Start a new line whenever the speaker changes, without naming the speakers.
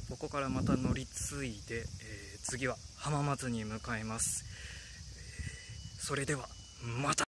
ここからまた乗り継いで、次は浜松に向かいます。それではまた。